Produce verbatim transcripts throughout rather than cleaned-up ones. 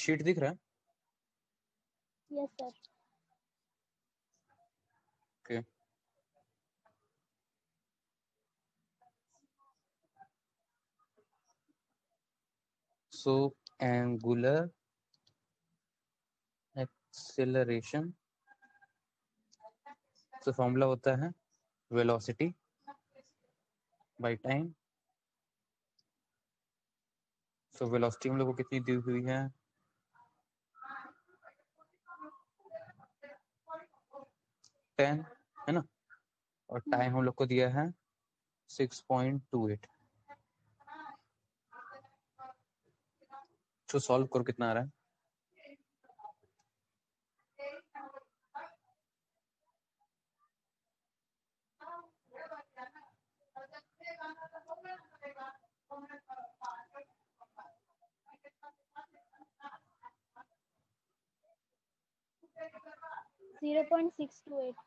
Sheet दिख रहा है? Yes sir. Okay, so angular acceleration, तो फॉर्मूला होता है velocity by time. So velocity हम लोग को कितनी दी हुई है? टेन, है ना? और टाइम हम लोग को दिया है सिक्स पॉइंट टू एट। तो सॉल्व करो, कितना आ रहा है? Zero point six two eight.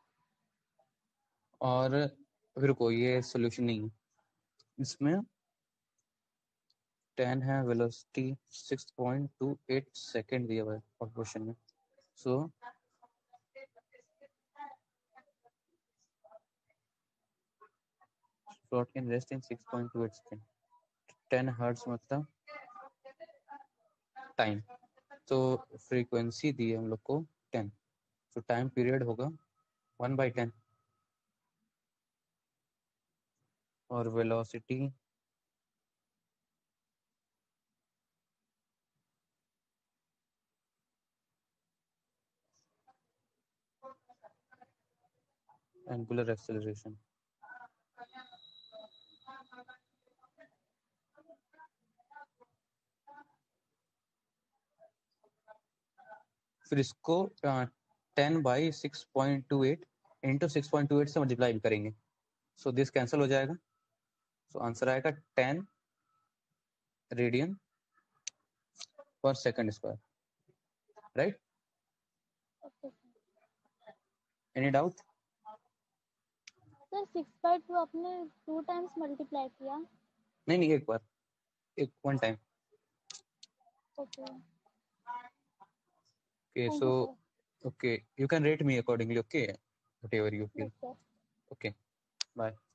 और फिर कोई ये सोल्यूशन नहीं है इसमें। टेन है, velocity six point two eight second दिया हुआ है क्वेश्चन में। So slot can rest in six point two eight second. Ten hertz मतलब टाइम, तो फ्रीक्वेंसी दी है हम लोग को टेन, तो टाइम पीरियड होगा वन बाई टेन। और वेलोसिटी एंगुलर एक्सेलरेशन, फिर इसको ten by six point two eight into six point two eight से मल्टीप्लाई भी करेंगे। सो दिस कैंसिल हो जाएगा। सो so, आंसर आएगा टेन रेडियन पर second square, right? Any doubt? Sir six by two आपने टू टाइम्स मल्टीप्लाई किया? नहीं नहीं, एक बार, एक one time. Okay. Okay, thank so you sir. okay, you can rate me accordingly. Okay, whatever you feel. Yes sir. Okay, bye.